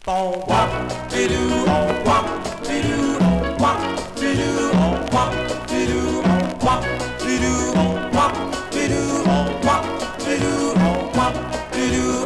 Boom, wop, doo, wop, doo, wop, doo, wop, doo, wop, doo, wop, doo, wop, doo, wop, doo.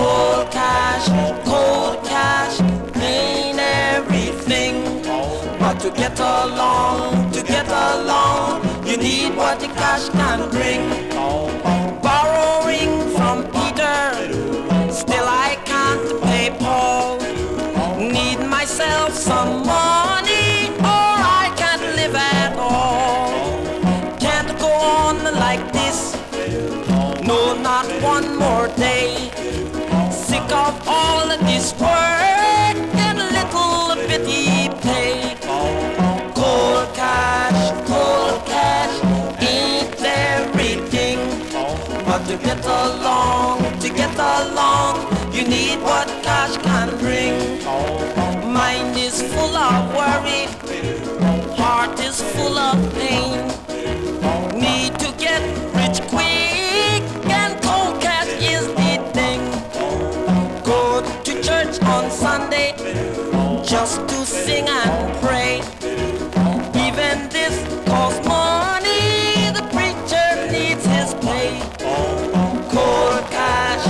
Cold cash ain't everything. But to get along, you need what the cash can bring. Borrowing from Peter, still I can't pay Paul. Need myself some money, or I can't live at all. Can't go on like this, no, not one more day. Sick of all of this work and little bitty pay. Cold cash ain't everything. But to get along, you need what cash can bring. Mind is full of worry, heart is full of pain. Need to get rich quick, and cold cash is the thing. Go to church on Sunday just to sing and pray. Even this costs money, the preacher needs his pay. Cold cash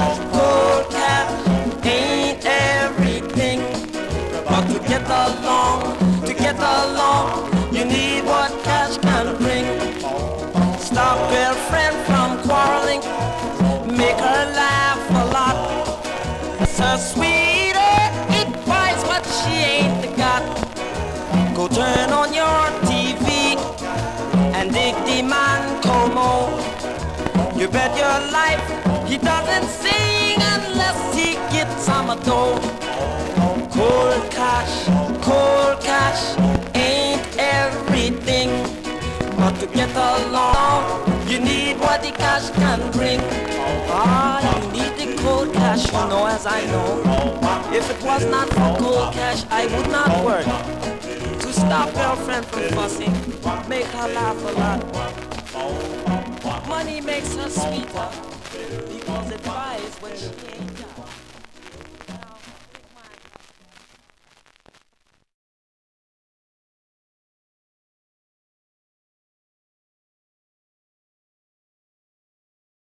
ain't everything. But to get along, you need what cash can bring. Stop girlfriend from quarreling, make her laugh a lot. So sweeter, it buys what she ain't got. Go turn on your TV and dig the man Como. You bet your life he doesn't sing unless he gets some dough. Cold cash ain't everything. But to get along, you need what the cash can bring. You need the cold cash, you know, as I know. If it was not for cold cash, I would not work. To stop girlfriend from fussing, make her laugh a lot. Money makes her sweeter, because it buys what she ain't got.